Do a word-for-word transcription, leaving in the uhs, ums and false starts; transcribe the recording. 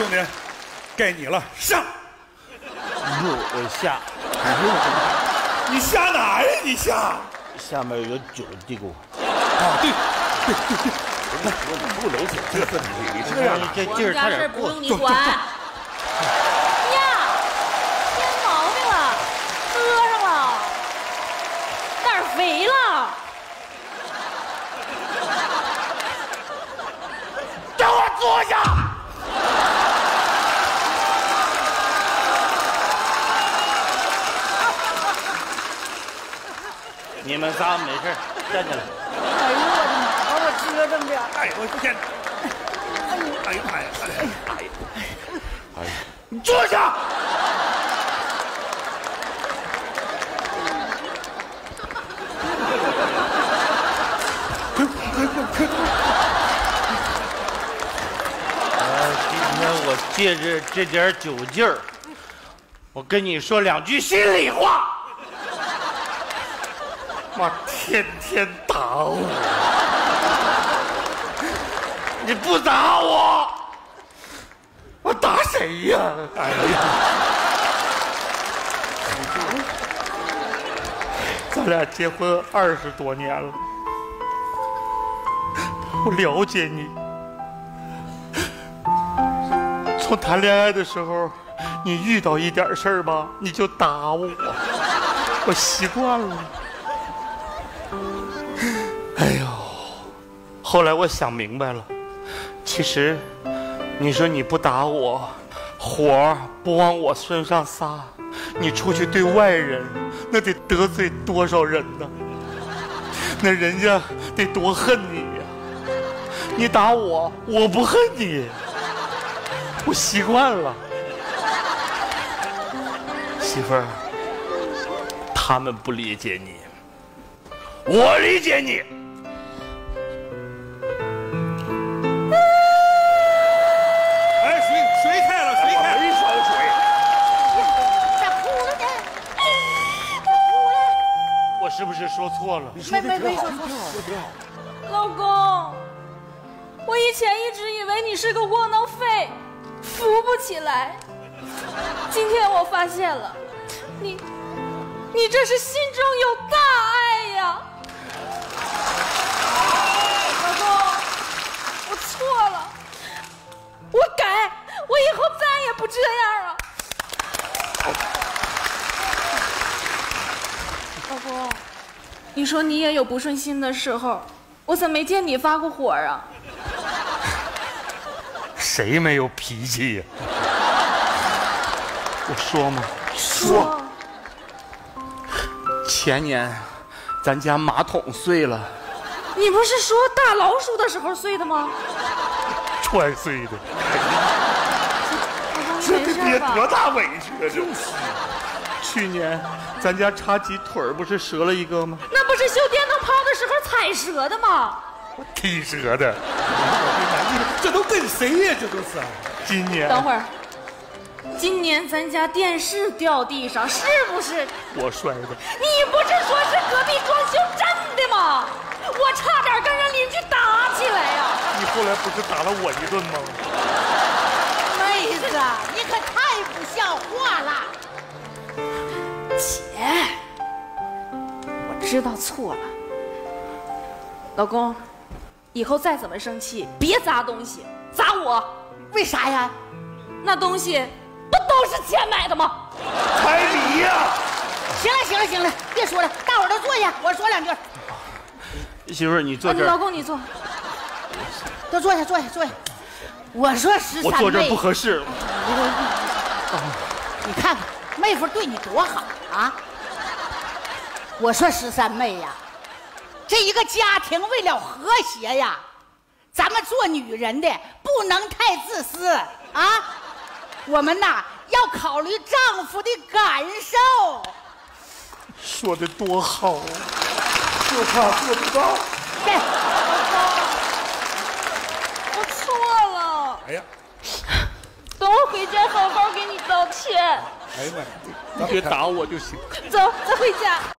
兄弟，该你了，上！ 不，我下。 你下哪呀？你下？ 下面有酒地沟。 啊，对对对对。 我说你不能总这份你这样， 这劲儿差点过。 不用你管。呀，添毛病了，喝上了，胆儿肥了。 给我坐下！你们仨没事，站起来。 哎呦我的妈！把我折腾的。 哎呦我的天！哎呀妈呀！哎呀！ 哎呀！你坐下！ 快快快快快！ 呃，今天我借着这点酒劲儿，我跟你说两句心里话。妈，天天打我，你不打我，我打谁呀？ 哎呀！ 咱俩结婚二十多年了，我了解你。从谈恋爱的时候，你遇到一点事儿吧，你就打我，我习惯了。哎呦，后来我想明白了，其实，你说你不打我，火儿不往我身上撒，你出去对外人，那得得罪多少人呢？那人家得多恨你呀！你打我，我不恨你，我习惯了。媳妇儿，他们不理解你，我理解你。 哎，水水开了，水开了！ 没烧水。 咋哭了呢？ 我是不是说错了？ 没没没说错。 老公，我以前一直以为你是个窝囊废，扶不起来。今天我发现了，你，你这是心中有大爱呀。老公，我错了，我改，我以后再也不这样了。老公，你说你也有不顺心的时候，我怎么没见你发过火啊？ 谁没有脾气呀？我说嘛， 说。 前年，咱家马桶碎了， 你不是说打老鼠的时候碎的吗？ 踹碎的。 这得憋多大委屈啊！这是。 去年咱家茶几腿儿不是折了一个吗？ 那不是修电灯泡的时候踩折的吗？ 踢折的。 这都跟谁呀？这都是。 今年。 等会儿。今年咱家电视掉地上，是不是我摔的？ 你不是说是隔壁装修真的吗？我差点跟人邻居打起来呀！ 你后来不是打了我一顿吗？ 妹子，你可太不像话了。 姐，我知道错了。老公，以后再怎么生气，别砸东西，砸我。 为啥呀？ 那东西不都是钱买的吗？ 彩礼呀！ 行了行了行了，别说了，大伙儿都坐下，我说两句。 媳妇儿，你坐这儿。 老公，你坐。 都坐下坐下坐下。我说十三妹， 我坐这儿不合适。 你看看妹夫对你多好啊！我说十三妹呀，这一个家庭为了和谐呀，咱们做女人的不能太自私啊！我们呐要考虑丈夫的感受。 说的多好啊！ 就怕做不到。 对， 我错了。 哎呀， 等我回家好好给你道歉。 哎呀妈呀！ 别打我就行。 走，咱回家。